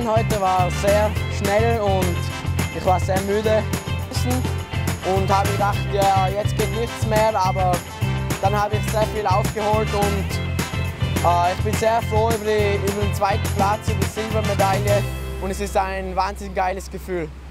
Rennen heute war sehr schnell und ich war sehr müde und habe gedacht, ja, jetzt geht nichts mehr, aber dann habe ich sehr viel aufgeholt und ich bin sehr froh über den zweiten Platz, über die Silbermedaille und es ist ein wahnsinnig geiles Gefühl.